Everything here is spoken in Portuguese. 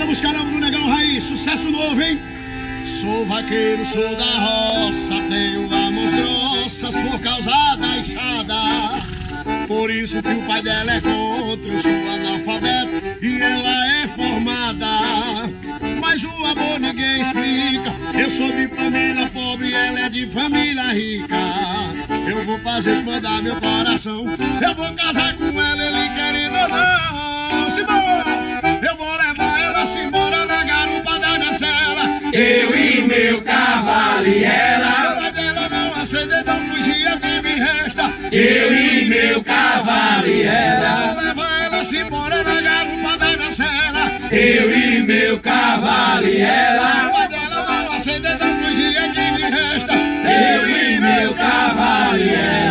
Bora buscar algo do Negão Raiz, sucesso novo, hein? Sou vaqueiro, sou da roça, tenho mãos grossas por causa da enxada. Por isso que o pai dela é contra, eu sou analfabeto e ela é formada. Mas o amor ninguém explica, eu sou de família pobre e ela é de família rica. Eu vou fazer mandar meu coração, eu vou casar com ela, ele querendo ou não. Simbora! Eu vou levar ela embora na garupa da minha cela. Eu e meu cavalo e ela. Se o pai dela não acender, então fugir que me resta. Eu e meu cavalo e ela. Eu vou levar ela embora na garupa da minha cela. Eu e meu cavalo e ela. Se o pai dela não acender, então fugir que me resta. Eu e meu cavalo e ela.